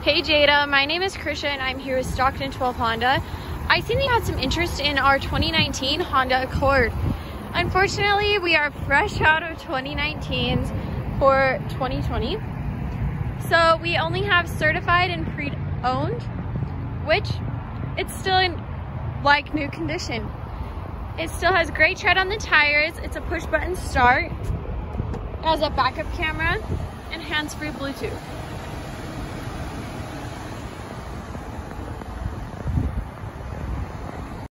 Hey Jada, my name is Krisha and I'm here with Stockton 12 Honda. I seen you had some interest in our 2019 Honda Accord. Unfortunately, we are fresh out of 2019s for 2020. So we only have certified and pre-owned, which it's still in like new condition. It still has great tread on the tires. It's a push button start. It has a backup camera and hands-free Bluetooth.